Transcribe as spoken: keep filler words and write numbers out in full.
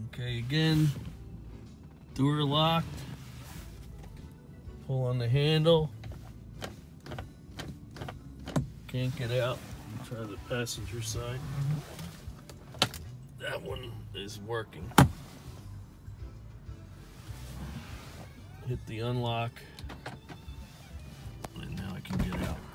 Okay, again, door locked. Pull on the handle. Can't get out. Try the passenger side. That one is working. Hit the unlock, and now I can get out.